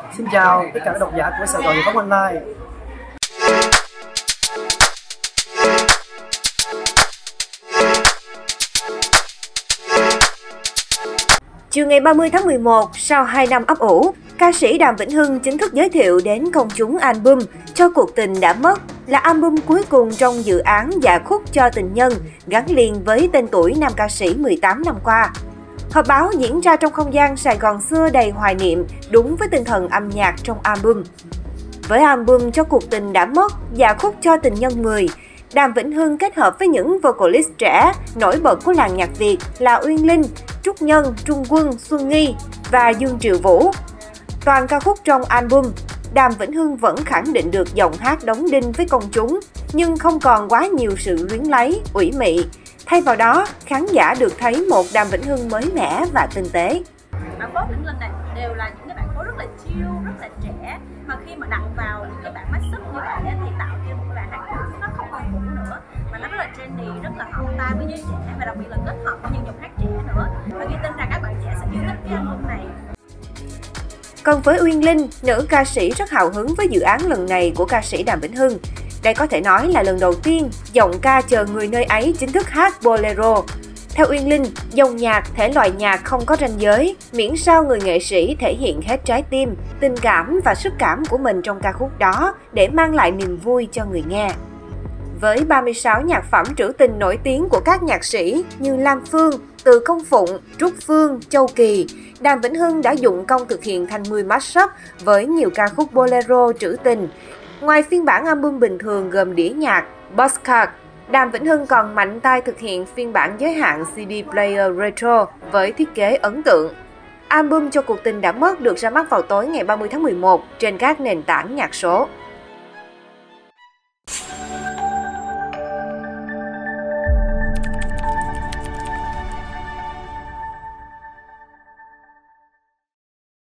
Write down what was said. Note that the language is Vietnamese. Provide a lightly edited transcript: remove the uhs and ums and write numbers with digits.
Xin chào tất cả các độc giả của Sài Gòn Giải phóng Online. Chiều ngày 30 tháng 11, sau 2 năm ấp ủ, ca sĩ Đàm Vĩnh Hưng chính thức giới thiệu đến công chúng album Cho Cuộc Tình Đã Mất, là album cuối cùng trong dự án Dạ Khúc Cho Tình Nhân, gắn liền với tên tuổi nam ca sĩ 18 năm qua. Họp báo diễn ra trong không gian Sài Gòn xưa đầy hoài niệm, đúng với tinh thần âm nhạc trong album. Với album Cho Cuộc Tình Đã Mất, Dạ Khúc Cho Tình Nhân 10, Đàm Vĩnh Hưng kết hợp với những vocalist trẻ nổi bật của làng nhạc Việt là Uyên Linh, Trúc Nhân, Trung Quân, Xuân Nghi và Dương Triệu Vũ. Toàn ca khúc trong album, Đàm Vĩnh Hưng vẫn khẳng định được giọng hát đóng đinh với công chúng, nhưng không còn quá nhiều sự luyến lấy, ủy mị. Thay vào đó, khán giả được thấy một Đàm Vĩnh Hưng mới mẻ và tinh tế. Bản phối Vĩnh Linh này đều là những cái bản phối rất là chill, rất là trẻ, mà khi mà đặt vào những cái bản mashup như vậy thì tạo ra một cái bài hát nó không còn cũ nữa, mà nó rất là trendy, rất là hợp tai với giới trẻ, và đặc biệt là kết hợp với những giọng hát trẻ nữa. Và Duy tin rằng các bạn trẻ sẽ yêu thích cái album này. Còn với Uyên Linh, nữ ca sĩ rất hào hứng với dự án lần này của ca sĩ Đàm Vĩnh Hưng. Đây có thể nói là lần đầu tiên giọng ca Chờ Người Nơi Ấy chính thức hát bolero. Theo Uyên Linh, dòng nhạc, thể loại nhạc không có ranh giới, miễn sao người nghệ sĩ thể hiện hết trái tim, tình cảm và sức cảm của mình trong ca khúc đó để mang lại niềm vui cho người nghe. Với 36 nhạc phẩm trữ tình nổi tiếng của các nhạc sĩ như Lam Phương, Từ Công Phụng, Trúc Phương, Châu Kỳ, Đàm Vĩnh Hưng đã dụng công thực hiện thành 10 mashup với nhiều ca khúc bolero trữ tình. Ngoài phiên bản album bình thường gồm đĩa nhạc, Postcard, Đàm Vĩnh Hưng còn mạnh tay thực hiện phiên bản giới hạn CD player retro với thiết kế ấn tượng. Album Cho Cuộc Tình Đã Mất được ra mắt vào tối ngày 30 tháng 11 trên các nền tảng nhạc số.